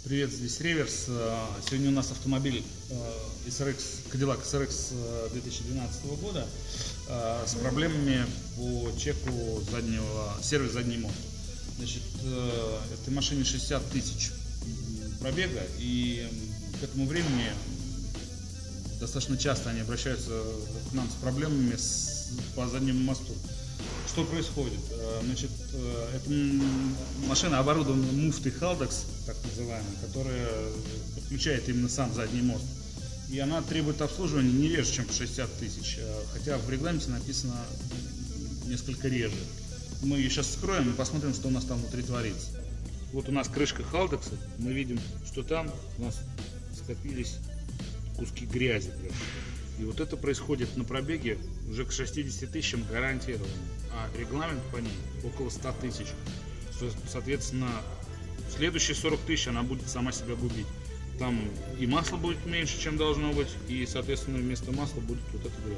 Привет, здесь Реверс. Сегодня у нас автомобиль Cadillac SRX 2012 года с проблемами по чеку сервис задний мост. Значит, этой машине 60 тысяч пробега, и к этому времени достаточно часто они обращаются к нам с проблемами по заднему мосту. Что происходит? Значит, эта машина оборудована муфтой Haldex, так называемой, которая подключает именно сам задний мост. И она требует обслуживания не реже, чем 60 тысяч, хотя в регламенте написано несколько реже. Мы ее сейчас вскроем и посмотрим, что у нас там внутри творится. Вот у нас крышка Haldex, мы видим, что там у нас скопились куски грязи. И вот это происходит на пробеге уже к 60 тысячам гарантированно, а регламент по ней около 100 тысяч. Соответственно, следующие 40 тысяч она будет сама себя губить. Там и масло будет меньше, чем должно быть, и, соответственно, вместо масла будет вот эта грязь.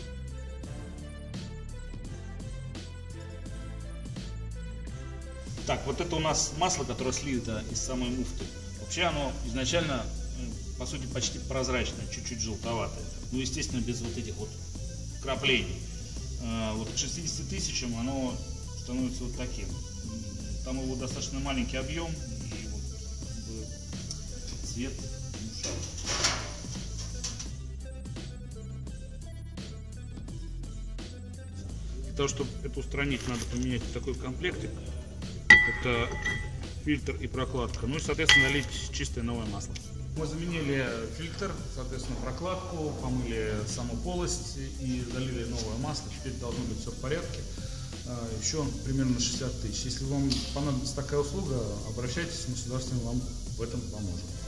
Так, вот это у нас масло, которое слито из самой муфты. Вообще оно изначально, по сути, почти прозрачное, чуть-чуть желтоватое. Ну, естественно, без вот этих вот вкраплений. Вот к 60 тысячам оно становится вот таким. Там его достаточно маленький объем, и вот цвет мешает. Для того, чтобы это устранить, надо поменять такой комплектик. Это фильтр и прокладка. Ну и, соответственно, налить чистое новое масло. Мы заменили фильтр, соответственно, прокладку, помыли саму полость и залили новое масло. Теперь должно быть все в порядке. Еще примерно 60 тысяч. Если вам понадобится такая услуга, обращайтесь, мы с удовольствием вам в этом поможем.